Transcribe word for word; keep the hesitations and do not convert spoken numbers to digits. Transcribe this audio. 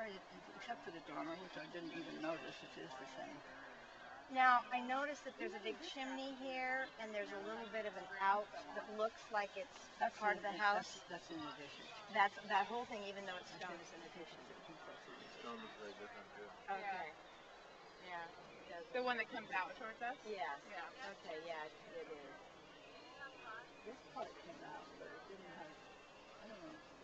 sorry, except for the dormer, which I didn't even notice, it is the same. Now, I noticed that there's a big chimney here, and there's a little bit of an out that looks like it's That's part in, of the house. That's, that's in addition. That's that whole thing, even though it's stone, is in addition. Stone looks very different too. Okay. Yeah. It does. The one that comes out towards us? Yes. Yeah. Okay, yeah, it is. This part came out, but it didn't have, I don't know.